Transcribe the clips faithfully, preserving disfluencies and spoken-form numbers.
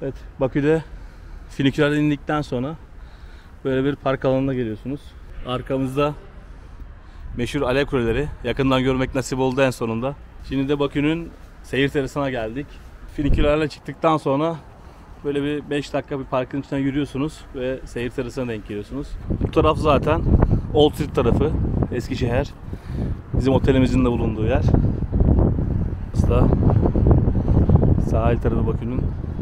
Evet, Bakü'de fünikülerden indikten sonra böyle bir park alanına geliyorsunuz. Arkamızda meşhur Alev Kuleleri. Yakından görmek nasip oldu en sonunda. Şimdi de Bakü'nün seyir terasına geldik. Fünikülerle çıktıktan sonra böyle bir beş dakika bir parkın içinden yürüyorsunuz ve seyir terasına denk geliyorsunuz. Bu taraf zaten Old Street tarafı, Eskişehir. Bizim otelimizin de bulunduğu yer. Burası da sahil tarafı Bakü'nün.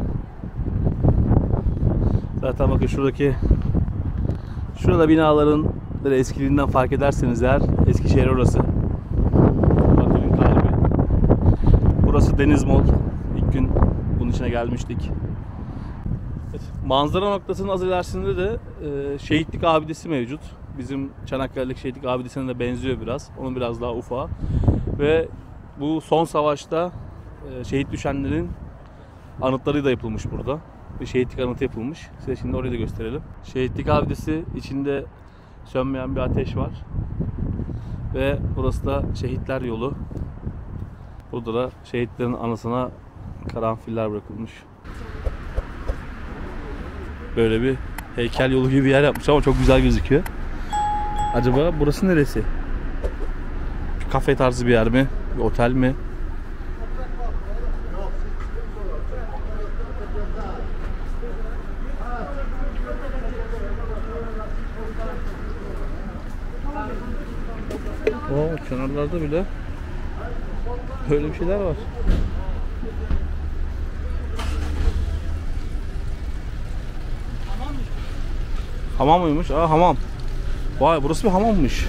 Zaten bakın şuradaki şurada binaların böyle eskiliğinden fark ederseniz eğer Eskişehir orası. Bakü'nün kalbi. Burası Deniz Mall. İlk gün bunun içine gelmiştik. Evet, manzara noktasının az ilerisinde de e, Şehitlik Abidesi mevcut. Bizim Çanakkale'deki Şehitlik Abidesi'ne de benziyor biraz. Onun biraz daha ufağı. Ve bu son savaşta e, şehit düşenlerin anıtları da yapılmış burada. Bir şehitlik anıtı yapılmış. Size şimdi orayı da gösterelim. Şehitlik Abidesi içinde sönmeyen bir ateş var. Ve burası da Şehitler Yolu. Burada da şehitlerin anısına karanfiller bırakılmış. Böyle bir heykel yolu gibi bir yer yapmış ama çok güzel gözüküyor. Acaba burası neresi? Bir kafe tarzı bir yer mi? Bir otel mi? O kenarlarda bile böyle bir şeyler var. Hamam mıymış? Aa, hamam. Vay, burası bir hamammış.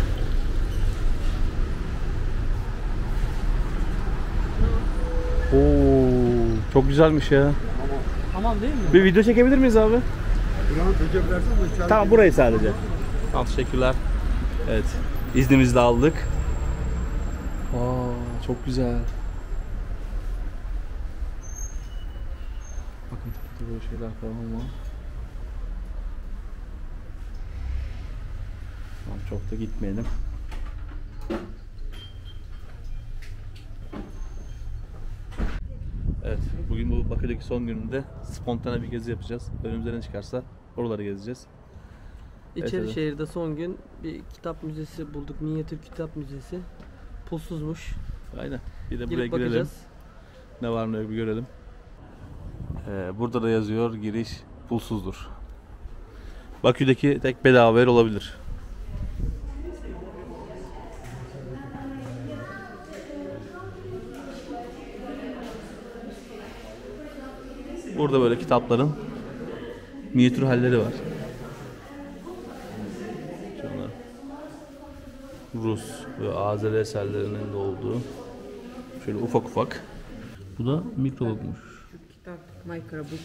Oo, çok güzelmiş ya. Hamam değil mi? Bir video çekebilir miyiz abi? Tamam, burayı sadece. Tamam, teşekkürler. Evet, iznimizi de aldık. Aa, çok güzel. Bakın tepede böyle şeyler falan var. Tamam, çok da gitmeyelim. Evet, bugün bu Bakü'deki son gününde spontane bir gezi yapacağız. Önümüzden ne çıkarsa oraları gezeceğiz. İçerişehir'de evet, son gün bir kitap müzesi bulduk. Minyatür kitap müzesi. Pulsuzmuş. Aynen. Bir de buraya girip girelim. bakacağız. Ne var ne yok bir görelim. Ee, burada da yazıyor, giriş pulsuzdur. Bakü'deki tek bedava yer olabilir. Burada böyle kitapların minyatür halleri var. Şunlar Rus ve Azeri eserlerinin de olduğu şöyle ufak ufak. Bu da mikrologmuş. Kitap, microbook.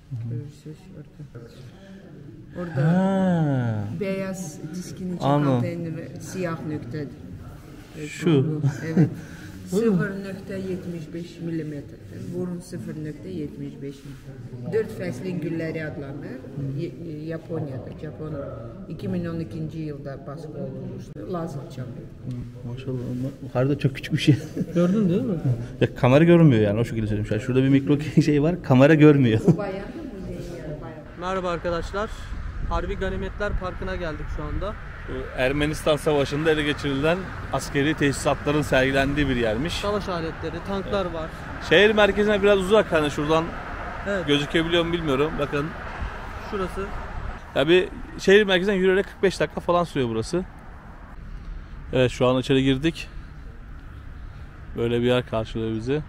Orada Ha. beyaz diskin için Anladım. konteyneri siyah nöktedir. Şu. Evet. sıfır nokta yetmiş beş milimetredir. Burun sıfır nokta yetmiş beş milimetre. Dört Fəslin Gülləri adlanır. Japonya'da. Japon iki bin on ikinci yılda baskı olunmuştu. Lazer çalıyor. Maşallah. Harita çok küçük bir şey. Gördün değil mi? Ya kamera görmüyor yani, o şekilde söyleyeyim. Yani şurada bir mikro şey var, kamera görmüyor. Bu bayan mı müzeyi yani bayan? Merhaba arkadaşlar. Harbi Ganimetler Parkı'na geldik şu anda. Ermenistan Savaşı'nda ele geçirilen askeri teçhizatların sergilendiği bir yermiş. Savaş aletleri, tanklar evet, var. Şehir merkezine biraz uzak, hani şuradan evet, gözükebiliyor mu bilmiyorum. Bakın. Şurası. Ya bir şehir merkezinden yürüyerek kırk beş dakika falan sürüyor burası. Evet, şu an içeri girdik. Böyle bir yer karşılıyor bizi.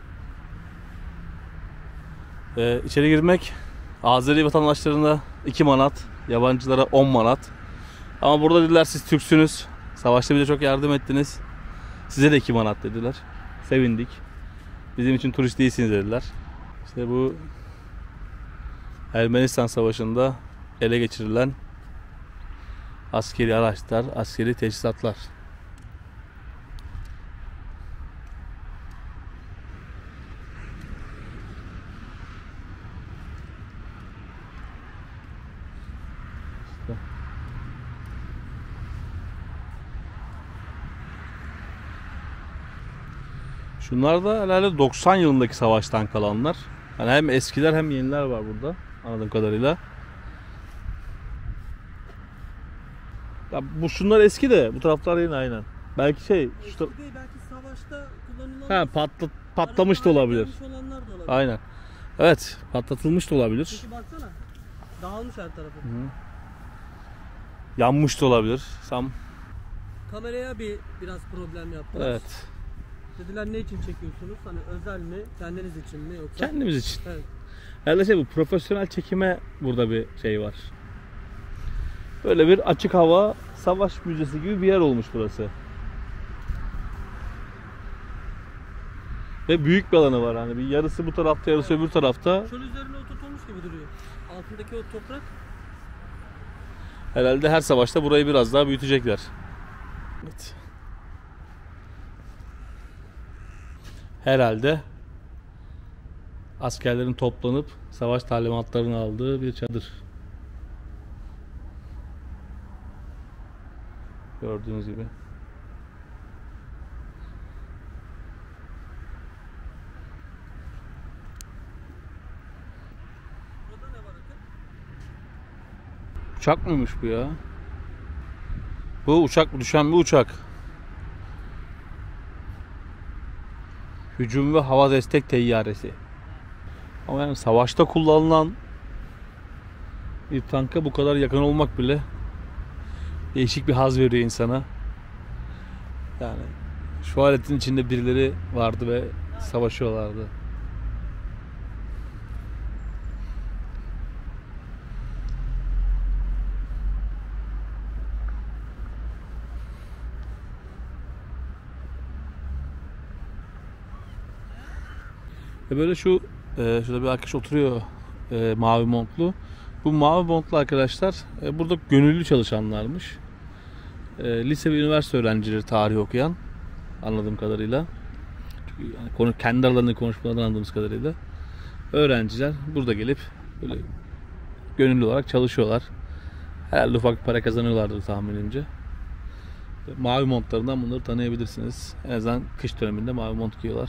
Ee, içeri girmek Azeri vatandaşlarına iki manat, yabancılara on manat. Ama burada dediler siz Türksünüz, savaşta bize çok yardım ettiniz, size de iki manat dediler. Sevindik. Bizim için turist değilsiniz dediler. İşte bu Ermenistan Savaşı'nda ele geçirilen askeri araçlar, askeri teçhizatlar. Şunlar da herhalde doksan yılındaki savaştan kalanlar. Yani hem eskiler hem yeniler var burada anladığım kadarıyla. Ya bu şunlar eski de bu taraflar yeni aynen. Belki şey şu Eski tar- değil, belki savaşta kullanılan. ha patlat patlamış da olabilir. Olanlar da olabilir. Aynen. Evet, patlatılmış da olabilir. Çünkü baksana. Dağılmış her tarafı. Hı. Yanmış da olabilir. Sam. Kameraya bir biraz problem yaptılar. Evet. Dediler ne için çekiyorsunuz? Hani özel mi? Kendiniz için mi yoksa? Kendimiz için. Evet. Herhalde şey bu profesyonel çekime burada bir şey var. Böyle bir açık hava savaş müzesi gibi bir yer olmuş burası. Ve büyük bir alanı var hani bir yarısı bu tarafta yarısı öbür tarafta. Çöl üzerine oturtulmuş gibi duruyor. Altındaki o toprak. Herhalde her savaşta burayı biraz daha büyütecekler. Evet. Herhalde askerlerin toplanıp savaş talimatlarını aldığı bir çadır. Gördüğünüz gibi. Burada ne var Akın? Uçak mıymış bu ya? Bu uçak mı? Düşen bir uçak. Hücum ve hava destek teyyaresi. Ama yani savaşta kullanılan bir tanka bu kadar yakın olmak bile değişik bir haz veriyor insana. Yani şu aletin içinde birileri vardı ve savaşıyorlardı. Ve böyle şu e, şurada bir arkadaş oturuyor e, mavi montlu. Bu mavi montlu arkadaşlar e, burada gönüllü çalışanlarmış. E, lise ve üniversite öğrencileri tarih okuyan anladığım kadarıyla. Çünkü yani konu, kendi aralarında konuşmalardan anladığımız kadarıyla öğrenciler burada gelip böyle gönüllü olarak çalışıyorlar. Herhalde ufak bir para kazanıyorlardır tahminimce. Mavi montlarından bunları tanıyabilirsiniz. En azından kış döneminde mavi mont giyiyorlar.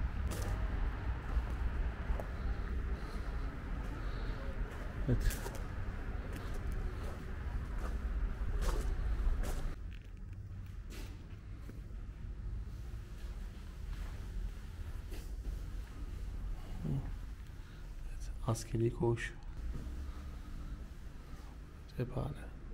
Evet. Askeri koğuş. Cephane.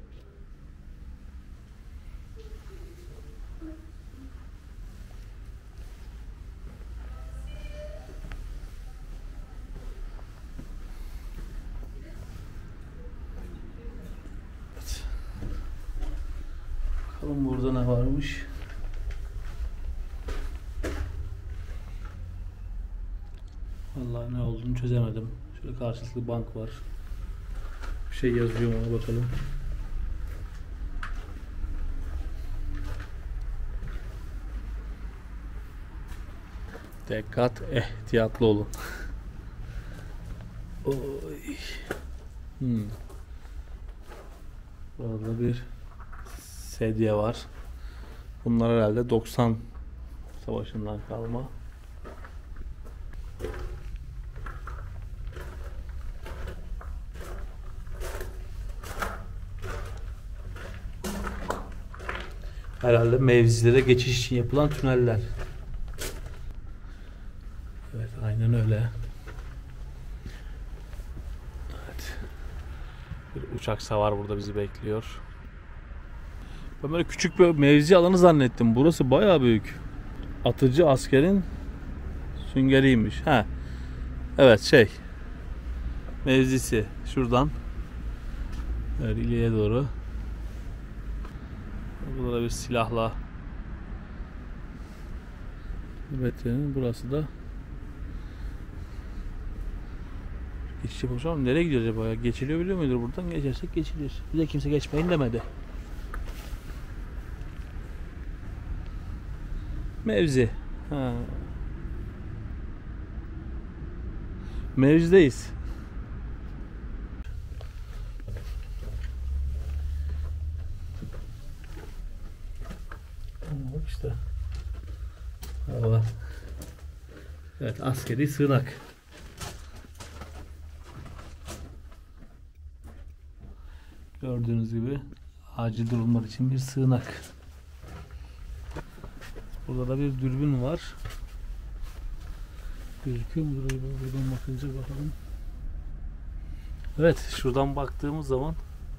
Evet. Bakalım burada ne varmış. Vallahi ne olduğunu çözemedim. Şöyle karşılıklı bank var. Bir şey yazıyor mu ona bakalım. Dikkat, ihtiyatlı olun. Oy. Hmm. Burada bir sedye var. Bunlar herhalde doksan savaşından kalma. Herhalde mevzilere geçiş için yapılan tüneller. Evet, aynen öyle. Evet. Bir uçak savar burada bizi bekliyor. Ben böyle küçük bir mevzi alanı zannettim. Burası bayağı büyük. Atıcı askerin süngeriymiş. Ha. Evet, şey. Mevzisi şuradan. Evet, ileriye doğru. Burada da bir silahla. Metrenin burası da. Geçiş yapmış ama nereye gidiyor acaba ya? Geçiliyor biliyor mudur buradan? Geçersek geçilir. Bize kimse geçmeyin demedi. Mevzi. Ha. Mevzideyiz. Bak işte. Hava. Evet, askeri sığınak. Gördüğünüz gibi acil durumlar için bir sığınak. Burada da bir dürbün var. Gözüküyor mu burayı? Buradan bakınca bakalım. Evet, şuradan baktığımız zaman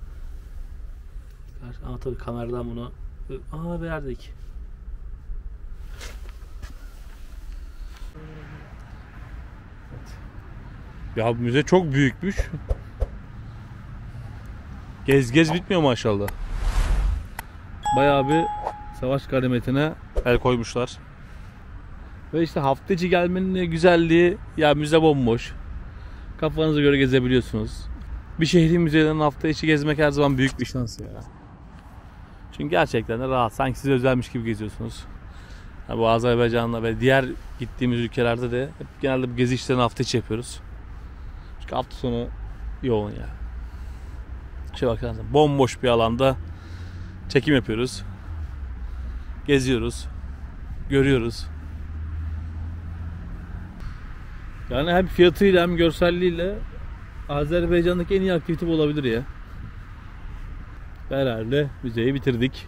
ama tabii kameradan bunu aa verdik. Evet. Ya müze çok büyükmüş. Gez gez bitmiyor maşallah. Bayağı bir savaş ganimetine el koymuşlar. Ve işte hafta içi gelmenin güzelliği, ya müze bomboş. Kafanıza göre gezebiliyorsunuz. Bir şehrin müzelerini hafta içi gezmek her zaman büyük bir şans ya. Çünkü gerçekten de rahat. Sanki size özelmiş gibi geziyorsunuz. Ya bu Azerbaycan'da ve diğer gittiğimiz ülkelerde de hep genelde bu gezi işlerini hafta içi yapıyoruz. Çünkü hafta sonu yoğun ya. Şöyle bakar mısın? Bomboş bir alanda çekim yapıyoruz. Geziyoruz. Görüyoruz. Yani hem fiyatıyla hem görselliğiyle Azerbaycan'daki en iyi aktivite bu olabilir ya. Herhalde müzeyi bitirdik.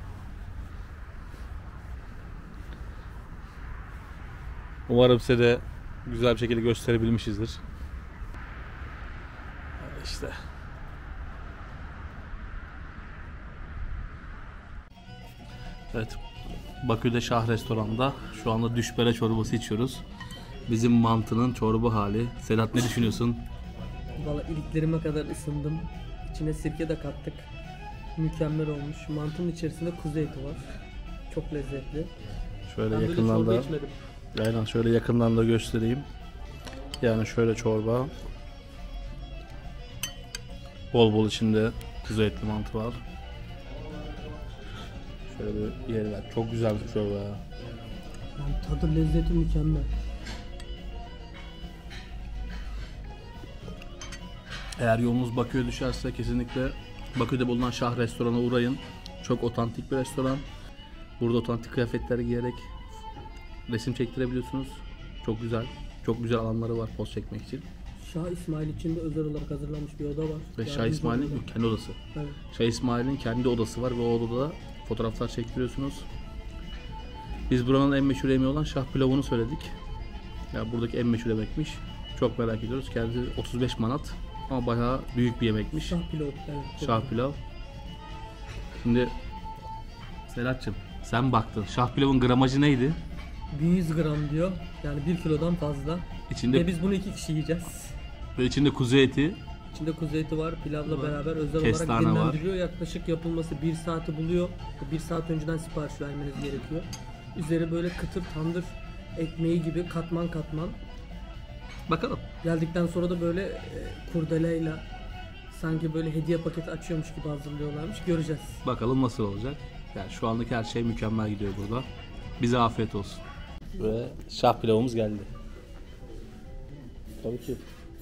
Umarım size de güzel bir şekilde gösterebilmişizdir. İşte. Evet. Bakü'de Şah Restoran'da şu anda düşbere çorbası içiyoruz. Bizim mantının çorba hali. Sedat, ne düşünüyorsun? Valla iliklerime kadar ısındım. İçine sirke de kattık. Mükemmel olmuş. Mantının içerisinde kuzu eti var. Çok lezzetli. Şöyle Ben yakından böyle da içmedim. aynen şöyle yakından da göstereyim. Yani şöyle çorba. Bol bol içinde kuzu etli mantı var. Şöyle bir yeri var. Çok güzel bir çorba ya. Yani tadı lezzeti mükemmel. Eğer yolunuz Bakü'ye düşerse kesinlikle Bakü'de bulunan Şah Restoran'a uğrayın. Çok otantik bir restoran. Burada otantik kıyafetler giyerek resim çektirebiliyorsunuz. Çok güzel. Çok güzel alanları var poz çekmek için. Şah İsmail için de özel olarak hazırlanmış bir oda var. Ve Yani Şah İsmail'in kendi odası. Evet. Şah İsmail'in kendi odası var ve o odada fotoğraflar çektiriyorsunuz. Biz buranın en meşhur yemeği olan şah pilavını söyledik. Ya buradaki en meşhur yemekmiş. Çok merak ediyoruz. Kendisi otuz beş manat ama bayağı büyük bir yemekmiş. Şah pilav. Evet, Şah pilav. Şimdi Sedat'cığım sen baktın. Şah pilavın gramajı neydi? bin yüz gram diyor. Yani bir kilodan fazla. İçinde Ve biz bunu iki kişi yiyeceğiz. ve içinde kuzu eti. İçinde kuzu eti var, pilavla beraber özel Kestane olarak var. dinlendiriyor. Yaklaşık yapılması bir saati buluyor. Bir saat önceden sipariş vermeniz gerekiyor. Üzeri böyle kıtır tandır ekmeği gibi katman katman. Bakalım. Geldikten sonra da böyle e, kurdeleyle sanki böyle hediye paketi açıyormuş gibi hazırlıyorlarmış. Göreceğiz. Bakalım nasıl olacak. Yani şu andaki her şey mükemmel gidiyor burada. Bize afiyet olsun. Ve şah pilavımız geldi. Tabii ki.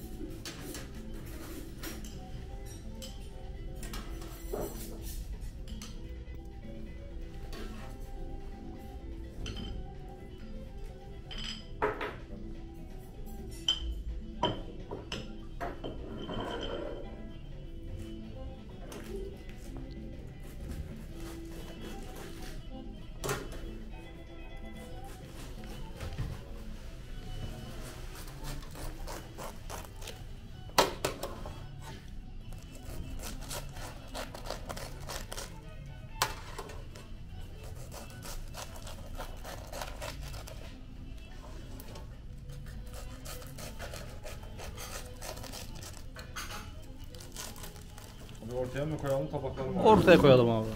Ortaya mı koyalım, tabakları mı? Ortaya koyalım abi.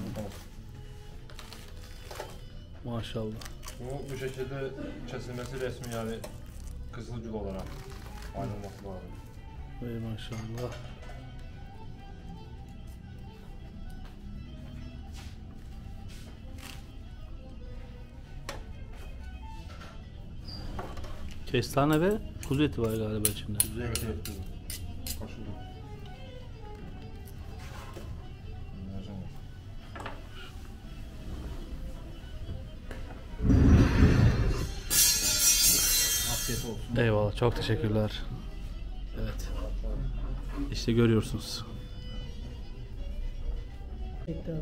Maşallah. Bu, bu şekilde kesilmesi resmi, yani kızılcıl olarak ayrılması lazım. Ey maşallah. Kestane ve kuzu eti var galiba içinde. Evet, evet. Kaşıldı. Afiyet olsun. Eyvallah, çok teşekkürler. Evet. İşte görüyorsunuz. Tekrar.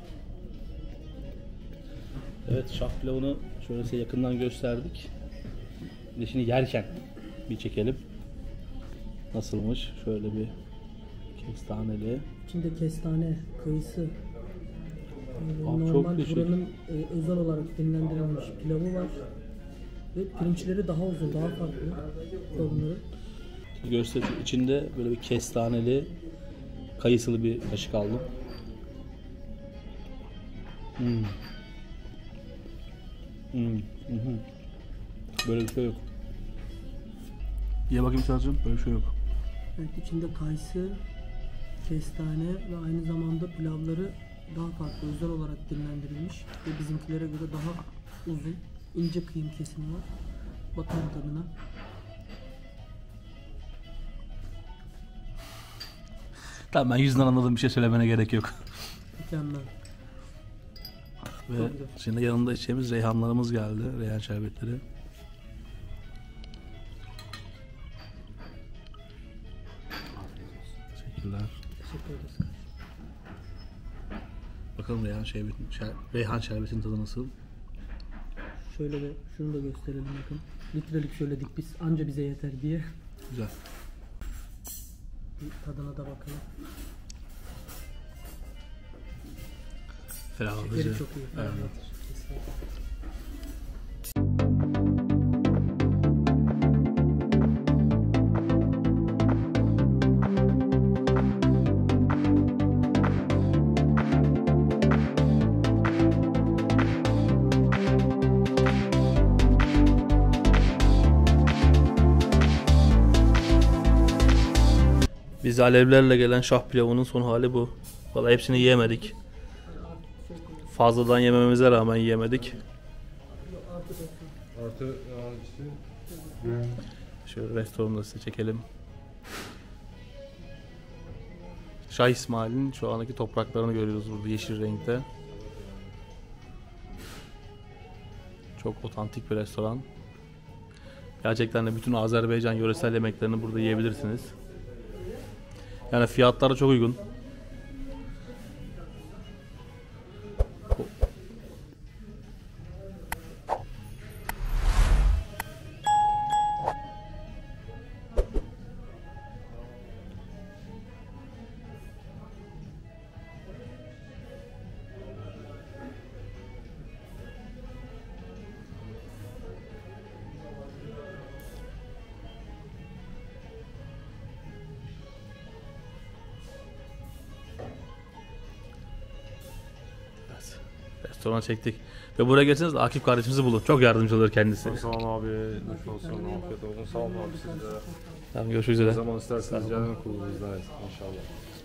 Evet, şah pilavını şöyle size yakından gösterdik. Bir de şimdi yerken bir çekelim. Nasılmış? Şöyle bir kestaneli. İçinde kestane, kayısı, e, Abi çok normal değişik. buranın e, özel olarak dinlendirilmiş pilavı var. Ve pirinçleri daha uzun, daha farklı formları. Göster içinde böyle bir kestaneli, kayısılı bir kaşık aldım. Hmm. Hmm. Hı hı. Böyle bir şey yok. Ye bakayım Çağatay'cığım, böyle bir şey yok. Evet, içinde kayısı, kestane ve aynı zamanda pilavları daha farklı, özel olarak dinlendirilmiş ve bizimkilere göre daha uzun, ince kıyım kesimi var. Bakalım tadına. Tamam, ben yüzünden anladığım bir şey söylemene gerek yok. Mükemmel. Ve Çok güzel. şimdi yanında içeceğimiz reyhanlarımız geldi, reyhan şerbetleri. Teşekkürler. Teşekkür ederiz. Bakalım reyhan şerbeti, şer, reyhan şerbetinin tadı nasıl? Şöyle de şunu da gösterelim bakın. Litrelik söyledik biz, anca bize yeter diye. Güzel. Bir tadına da bakalım. Ferahlatıcı. Şekeri çok iyi. Evet. Kesinlikle. Biz alevlerle gelen şah pilavının son hali bu. Vallahi hepsini yiyemedik. Fazladan yemememize rağmen yiyemedik. Artı yani Şöyle restoranı da size çekelim. Şah İsmail'in şu andaki topraklarını görüyoruz burada yeşil renkte. Çok otantik bir restoran. Gerçekten de bütün Azerbaycan yöresel yemeklerini burada yiyebilirsiniz. Yani fiyatları çok uygun. Restorana çektik. Ve buraya gelseniz de Akif kardeşimizi bulun. Çok yardımcı olur kendisi. Sağ olun abi, hoş olsun, afiyet olsun. Sağ olun abi siz de. Tamam, görüşmek Ne üzere. zaman isterseniz gelin kulübümüzden inşallah.